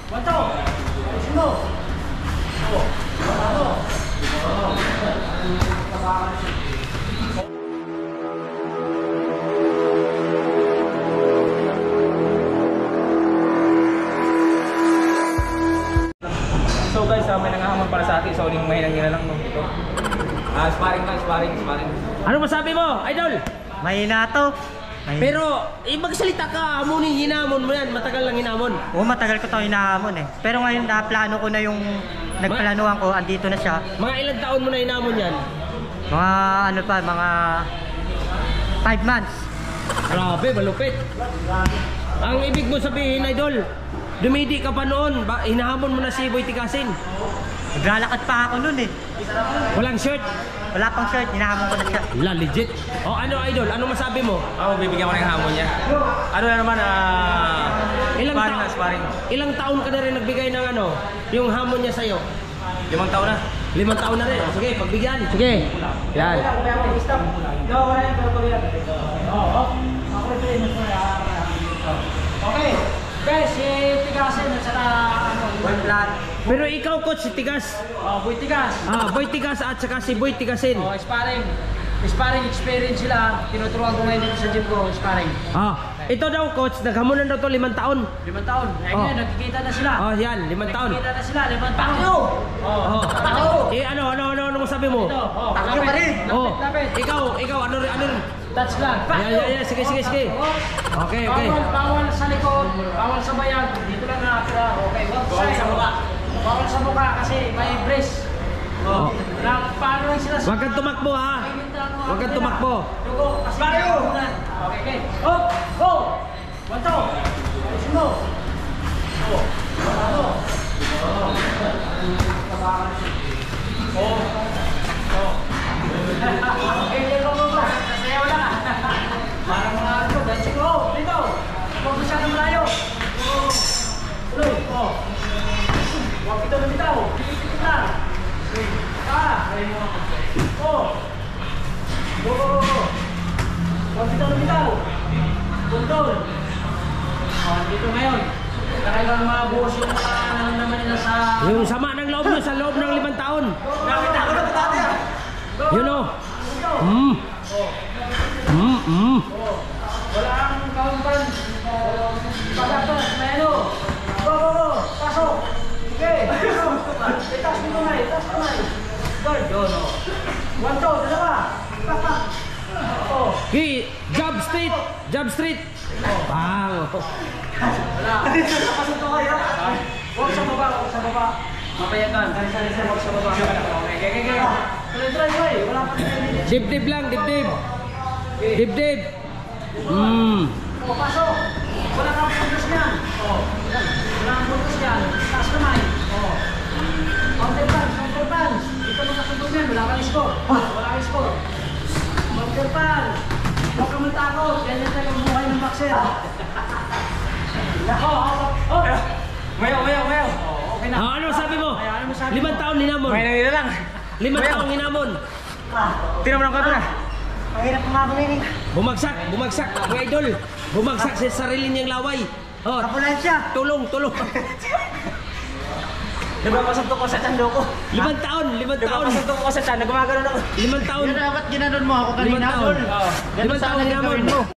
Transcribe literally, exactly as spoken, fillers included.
Bato! Sino? Oh. Bato! So guys, uh, may nangahamon para sa atin. So, yung mahinang nila lang nung dito. Ah, uh, sparring lang, sparring, sparring. Ano masabi mo, idol? Mahina to. Mahina. Pero, eh, magsalita ka, amunin, hinamon mo yan. Matagal lang hinamon. Oo, matagal ko to hinahamon eh. Pero ngayon, naplano ko na yung nagplanuhan ko, andito na siya. Mga ilang taon mo na hinamon yan? Mga ano pa, mga five months. Grabe, malupit. Ang ibig mo sabihin, idol, dumidi ka pa noon, ba, hinahamon mo na si Boy Tigasin. Naglalakad pa ako noon eh. Walang shirt. Wala pang shirt, hinahamon ko na siya. La, legit. O ano, idol, ano masabi mo? Ako, bibigyan ko ng hamon niya. Ano na naman, ah... Uh, ilang sparring na, ta- sparring. Ilang taon ka na rin nagbigay ng ano, yung hamon niya sa'yo? Limang taon na. Limang taon na rin. O, sige, pagbigyan. Sige. Yan. Okay. Guys, si Tigasin at saka ano, Boy Plan. Pero ikaw, coach, si Tigas. oh, Boy Tigas. Ah, Boy Tigas at saka si Boy Tigasin. Oh, sparring. Sparring experience sila. Tinuturuan ko ngayon dito sa gym ko, sparring. Ah, ito daw, coach, naghamunan daw to limang taon. Limang taon. Eh, Oh. ngayon, nagkikita na sila. Oh, yan, limang taon. Nagkikita na sila, limang taon. Oh. Oh. Takyo! Eh, ano, ano, ano, ano masabi mo? Ito, oh. Takyo pa rin. Oh, Lapit, lapit. ikaw, ikaw, ano rin, ano rin? Touch lang. Ayan, ayan, ayan, sige, sige, sige. Okay, okay. Bawal, bawal sa likod, bawal sa bayan. Dito lang nakatira. Okay, wag bawal sa mukha. Bawal sa mukha kasi may brace. Oh. Na, paano lang sila sa... Huwag kang tumakbo, ha? Huwag kang tumakbo. Dugo, kasi kinakunan. Okay, okay. Up, go! One, two. Sino? Oh. Ano? Oh. Oh. Oh. Okay, go, go, go. Sasayaw na. Parang mga ano, dancing. Oh, dito. Huwag masyadong malayo. Oh. Tuloy. Oh. Huwag ito na bitaw. Pipit na. Ah. Oh. Go, go, go, go. Huwag ito na bitaw. Control. Oh, dito ngayon. Talagang mabuhos yung mga naman nila sa... Yung sama ng loob nyo sa loob ng limang taon. Nakita ko na ito dati ah. You know? Mm. Mm, mm. Wala ang kaumpan. Pagkakas, meno. Go, go, go. Pasok. Okay. Itas mo kamay. Itas mo kamay. Guard. Yun, oh. One, two, dalawa. Pak, pak. Oh. Okay, jab straight. Jab straight. Bang. Wala. Napasok ko kayo. Huwag sa baba. Huwag sa baba. Mapayagan. Sali-sali sa huwag sa baba. Okay, okay, okay. Tuloy-tuloy, boy. Wala pa rin. Dibdib lang, dibdib. Dibdib. Mm. Oh, pasok. Wala kang puntos niyan. Oh. Wala kang puntos niyan. Taas kamay. Oh. Counter punch, counter punch. Dito mo kasundog yan. Wala kang score. Wala kang score. Counter punch. Huwag kang matakot. Yan yung talagang buhay ng boxer. Oh, oh, oh. Mayaw, mayaw, mayaw. Oh, okay na. Ah, ano sabi mo? Ay, ano masabi mo? Limang taon hinamon. Mahinang nila lang. Limang taon hinamon. Tira mo ng kato na. Mahirap kumabang yun eh. Bumagsak, bumagsak, mga idol. Bumagsak sa sarili niyang laway. Oh, Ambulansya. tulong, tulong. Nagpapasok ko sa tando ko. Limang taon, limang taon. Nagpapasok ko sa tando. Gumagano ako. Limang taon. Dapat ginanon mo ako Limang taon. Oo. Limang taon hinamon.